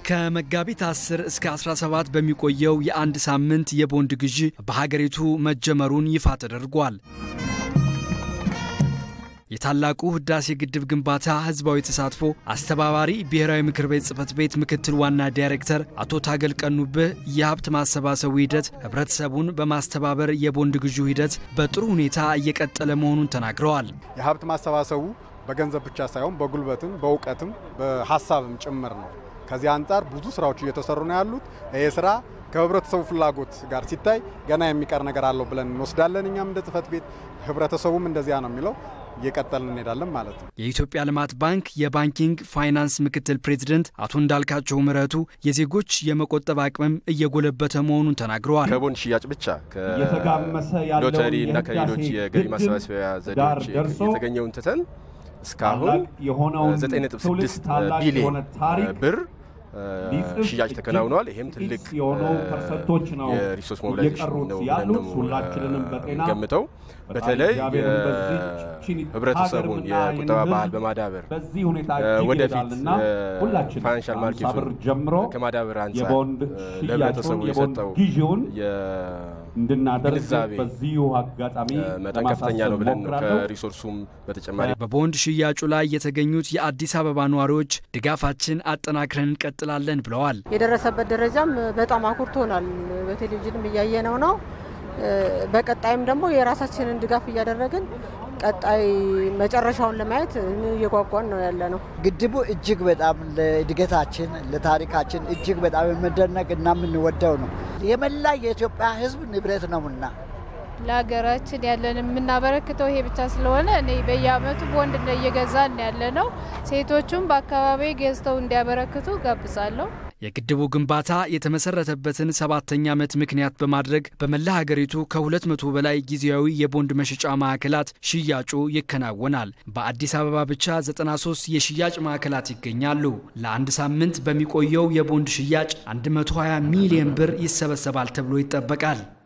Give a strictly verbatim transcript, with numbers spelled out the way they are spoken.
ከመጋቢት አስር እስከ አስራ ሰባት በሚቆየው የአንድ ሳምንት የቦንድ ግዢ በሀገሪቱ መጀመሩን ይፋ ተደርጓል። የታላቁ ህዳሴ ግድብ ግንባታ ህዝባዊ ተሳትፎ አስተባባሪ ብሔራዊ ምክር ቤት ጽፈት ቤት ምክትል ዋና ዳይሬክተር አቶ ታገል ቀኑብህ የሀብት ማሰባሰቡ ሂደት ህብረተሰቡን በማስተባበር የቦንድ ግዢው ሂደት በጥሩ ሁኔታ እየቀጠለ መሆኑን ተናግረዋል። የሀብት ማሰባሰቡ በገንዘብ ብቻ ሳይሆን በጉልበትም በእውቀትም በሐሳብም ጭምር ነው። ከዚህ አንፃር ብዙ ስራዎች እየተሰሩ ነው ያሉት። ይሄ ስራ ከህብረተሰቡ ፍላጎት ጋር ሲታይ ገና የሚቀር ነገር አለው ብለን እንወስዳለን። እኛም እንደ ጽፈት ቤት ህብረተሰቡም እንደዚያ ነው የሚለው እየቀጠልን እንሄዳለን ማለት ነው። የኢትዮጵያ ልማት ባንክ የባንኪንግ ፋይናንስ ምክትል ፕሬዝዳንት አቶ እንዳልካቸው ምረቱ የዜጎች የመቆጠብ አቅም እየጎለበተ መሆኑን ተናግረዋል። ከቦንድ ሽያጭ ብቻ ከሎተሪ እና ከሌሎች የገቢ ማሰባሰቢያ ዘዴዎች የተገኘውን ትተን እስካሁን ዘጠኝ ነጥብ ስድስት ቢሊዮን ብር ሽያጭ ተከናውኗል። ይሄም ትልቅ የሪሶርስ ሞቢላይዜሽን ነው ብለን ገምተው በተለይ ህብረተሰቡን የቁጠባ ባህል በማዳበር ወደፊት ፋይናንሻል ማርኬቱን ከማዳበር አንፃር ለህብረተሰቡ የሰጠው እንድናደርግ በዚሁ አጋጣሚ መጠን ከፍተኛ ነው ብለን ነው። ከሪሶርሱም በተጨማሪ በቦንድ ሽያጩ ላይ የተገኙት የአዲስ አበባ ነዋሪዎች ድጋፋችን አጠናክረን እንቀጥላለን ብለዋል። የደረሰበት ደረጃም በጣም አኩርቶናል። በቴሌቪዥንም እያየነው ነው። በቀጣይም ደግሞ የራሳችንን ድጋፍ እያደረግን ቀጣይ መጨረሻውን ለማየት እየጓጓን ነው ያለነው። ግድቡ እጅግ በጣም ለእድገታችን ለታሪካችን እጅግ በጣም የምንደነቅና የምንወደው ነው። የመላ የኢትዮጵያ ህዝብ ንብረት ነውና ለሀገራችን ያለን የምናበረክተው ይሄ ብቻ ስለሆነ እኔ በየአመቱ ቦንድ እየገዛን ያለነው ሴቶቹም በአካባቢ ገዝተው እንዲያበረክቱ ጋብዛለሁ። የግድቡ ግንባታ የተመሰረተበትን ሰባተኛ ዓመት ምክንያት በማድረግ በመላ ሀገሪቱ ከሁለት መቶ በላይ ጊዜያዊ የቦንድ መሸጫ ማዕከላት ሽያጩ ይከናወናል። በአዲስ አበባ ብቻ ዘጠና ሶስት የሽያጭ ማዕከላት ይገኛሉ። ለአንድ ሳምንት በሚቆየው የቦንድ ሽያጭ አንድ መቶ ሃያ ሚሊዮን ብር ይሰበሰባል ተብሎ ይጠበቃል።